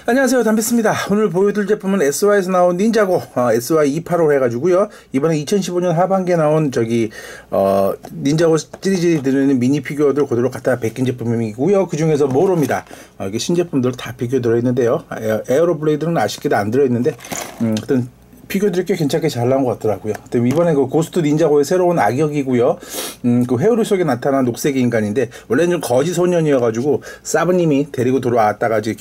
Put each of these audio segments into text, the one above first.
안녕하세요, 담배스입니다. 오늘 보여드릴 제품은 SY에서 나온 닌자고 SY285 해가지고요. 이번에 2015년 하반기에 나온 닌자고 시리즈에 들어있는 미니 피규어들 그대로 갖다 베낀 제품이고요. 그 중에서 모로입니다. 이게 신제품들 다 피규어 들어있는데요. 에어로 블레이드는 아쉽게도 안 들어있는데 어떤 피규어들이 꽤 괜찮게 잘 나온 것 같더라고요. 이번에 그 고스트 닌자고의 새로운 악역이고요. 그 회오리 속에 나타난 녹색 인간인데, 원래는 좀 거지 소년이어가지고, 사부님이 데리고 돌아왔다가, 이제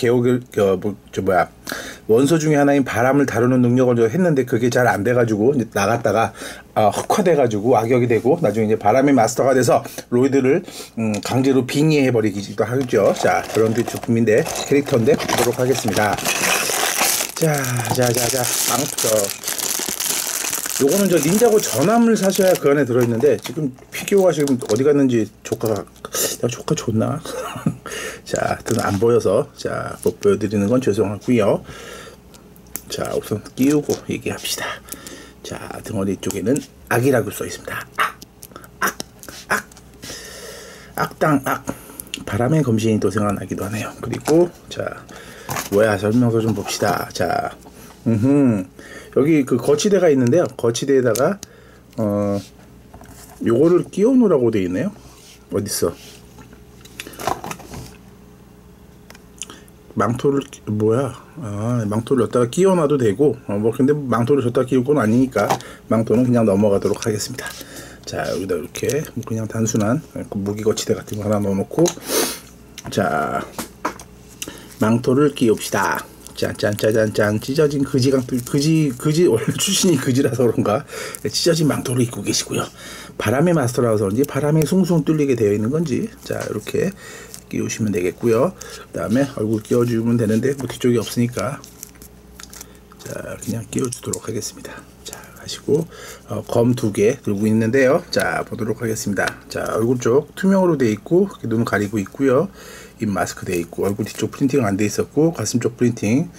원소 중에 하나인 바람을 다루는 능력을 했는데, 그게 잘 안 돼가지고, 이제 나갔다가, 흑화돼가지고, 악역이 되고, 나중에 이제 바람의 마스터가 돼서, 로이드를, 강제로 빙의해버리기도 하죠. 자, 그런 제품인데, 캐릭터인데, 보도록 하겠습니다. 요거는 저 닌자고 전함을 사셔야 그 안에 들어있는데, 지금 피규어가 지금 어디 갔는지 조카 줬나? 자, 하여튼 안 보여서, 못 보여드리는 건 죄송하고요. 자, 우선 끼우고 얘기합시다. 자, 등허리 쪽에는 악이라고 써 있습니다. 악당 악. 바람의 검신이 또 생각나기도 하네요. 그리고, 설명서 좀 봅시다. 여기 그 거치대가 있는데요. 거치대에다가 요거를 끼워 놓으라고 되어 있네요. 어딨어? 망토를 망토를 여기다가 끼워 놔도 되고, 근데 망토를 저기다 끼울 건 아니니까 망토는 그냥 넘어가도록 하겠습니다. 자, 여기다 이렇게 그냥 단순한 무기 거치대 같은 거 하나 넣어놓고, 자, 망토를 끼웁시다. 짠. 찢어진 그지 원래 출신이 그지라서 그런가 찢어진 망토를 입고 계시고요. 바람의 마스터라서 그런지 바람이 숭숭 뚫리게 되어 있는 건지, 자, 이렇게 끼우시면 되겠고요. 그 다음에 얼굴 끼워주면 되는데 뒤쪽이 없으니까, 자, 그냥 끼워주도록 하겠습니다. 자, 하시고 검 2개 들고 있는데요. 자, 보도록 하겠습니다. 자, 얼굴 쪽 투명으로 되어 있고, 눈 가리고 있고요. 입 마스크 되어 있고, 얼굴 뒤쪽 프린팅은 안 되어 있었고, 가슴 쪽 프린팅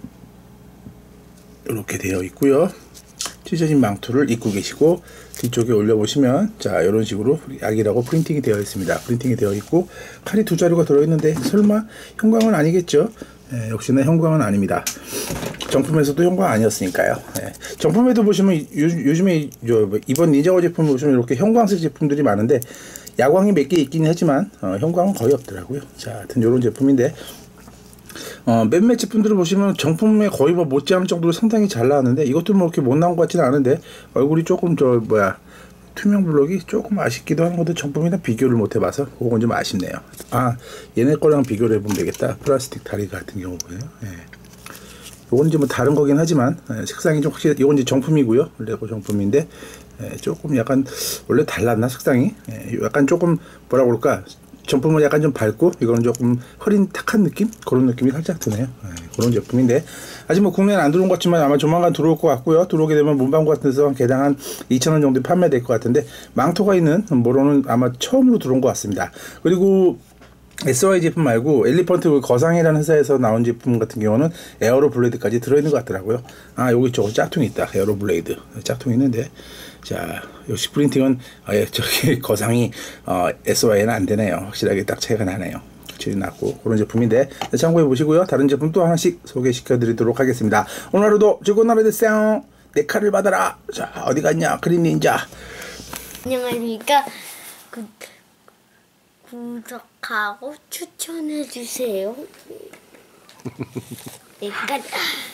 이렇게 되어 있고요. 찢어진 망토를 입고 계시고, 뒤쪽에 올려보시면, 자, 이런 식으로 약이라고 프린팅이 되어 있습니다. 프린팅이 되어 있고, 칼이 2자루가 들어있는데 설마 형광은 아니겠죠? 역시나 형광은 아닙니다. 정품에서도 형광 아니었으니까요. 정품에도 보시면 요즘에 이번 닌자고 제품 보시면 이렇게 형광색 제품들이 많은데, 야광이 몇 개 있긴 하지만 형광은 거의 없더라고요. 자, 하여튼 이런 제품인데, 몇몇 제품들을 보시면 정품에 거의 못지않을 정도로 상당히 잘 나왔는데, 이것도 이렇게 못 나온 것 같지는 않은데, 얼굴이 조금 투명 블록이 조금 아쉽기도 하는 것도 정품이랑 비교를 못 해봐서 그건 좀 아쉽네요. 얘네 거랑 비교를 해보면 되겠다. 플라스틱 다리 같은 경우고요. 요건 이제 다른 거긴 하지만, 색상이 좀 확실히, 요건 이제 정품이고요. 레고 정품인데, 조금 약간, 원래 달랐나, 색상이? 약간 조금, 정품은 약간 좀 밝고, 이거는 조금 흐린 탁한 느낌? 그런 느낌이 살짝 드네요. 그런 제품인데, 아직 국내에는 안 들어온 것 같지만 아마 조만간 들어올 것 같고요. 들어오게 되면 문방구 같은 데서 개당 한 2,000원 정도 판매될 것 같은데, 망토가 있는 모로는 아마 처음으로 들어온 것 같습니다. 그리고, SY 제품 말고 엘리펀트 거상이라는 회사에서 나온 제품 같은 경우는 에어로 블레이드까지 들어있는 것 같더라고요. 여기 저거 짝퉁이 있다. 에어로 블레이드 짝퉁이 있는데, 자, 역시 프린팅은 저기 거상이 SY에는 안 되네요. 확실하게 딱 차이가 나네요. 질이 낮고 그런 제품인데, 참고해 보시고요. 다른 제품 또 하나씩 소개시켜 드리도록 하겠습니다. 오늘 하루도 즐거운 하루 되세요. 내 칼을 받아라. 자, 어디 갔냐, 그린 닌자. 안녕하십니까. 구독하고 추천해주세요. 내가